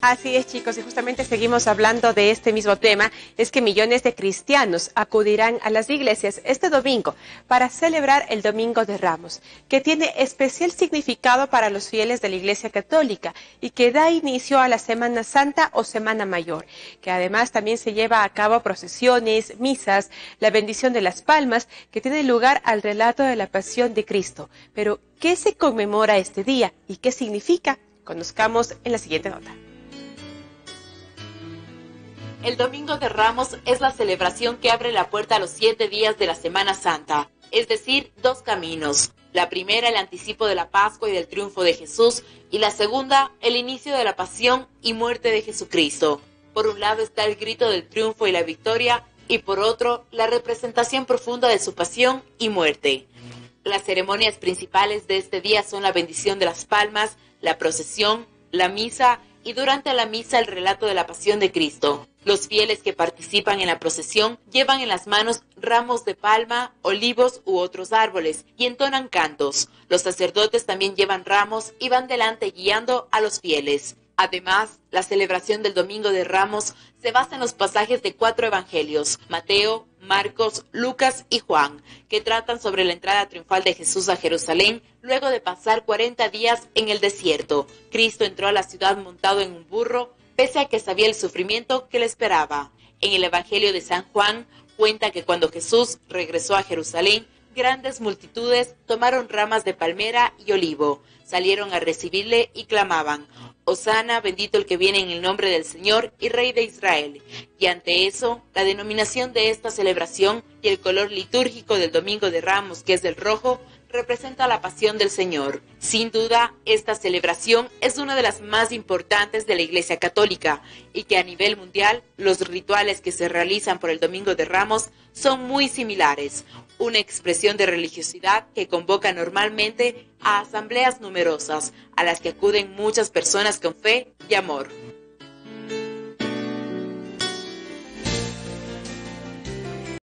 Así es, chicos, y justamente seguimos hablando de este mismo tema. Es que millones de cristianos acudirán a las iglesias este domingo para celebrar el Domingo de Ramos, que tiene especial significado para los fieles de la Iglesia Católica y que da inicio a la Semana Santa o Semana Mayor, que además también se lleva a cabo procesiones, misas, la bendición de las palmas, que tiene lugar al relato de la pasión de Cristo. Pero, ¿qué se conmemora este día y qué significa? Conozcamos en la siguiente nota. El Domingo de Ramos es la celebración que abre la puerta a los 7 días de la Semana Santa, es decir, 2 caminos. La primera, el anticipo de la Pascua y del triunfo de Jesús, y la segunda, el inicio de la pasión y muerte de Jesucristo. Por un lado está el grito del triunfo y la victoria, y por otro, la representación profunda de su pasión y muerte. Las ceremonias principales de este día son la bendición de las palmas, la procesión, la misa y durante la misa el relato de la pasión de Cristo. Los fieles que participan en la procesión llevan en las manos ramos de palma, olivos u otros árboles y entonan cantos. Los sacerdotes también llevan ramos y van delante guiando a los fieles. Además, la celebración del Domingo de Ramos se basa en los pasajes de 4 evangelios, Mateo, Marcos, Lucas y Juan, que tratan sobre la entrada triunfal de Jesús a Jerusalén luego de pasar 40 días en el desierto. Cristo entró a la ciudad montado en un burro, pese a que sabía el sufrimiento que le esperaba. En el Evangelio de San Juan cuenta que cuando Jesús regresó a Jerusalén, grandes multitudes tomaron ramas de palmera y olivo, salieron a recibirle y clamaban: Hosana, bendito el que viene en el nombre del Señor y Rey de Israel. Y ante eso, la denominación de esta celebración y el color litúrgico del Domingo de Ramos, que es el rojo, representa la pasión del Señor. Sin duda, esta celebración es una de las más importantes de la Iglesia Católica y que a nivel mundial los rituales que se realizan por el Domingo de Ramos son muy similares, una expresión de religiosidad que convoca normalmente a asambleas numerosas, a las que acuden muchas personas con fe y amor.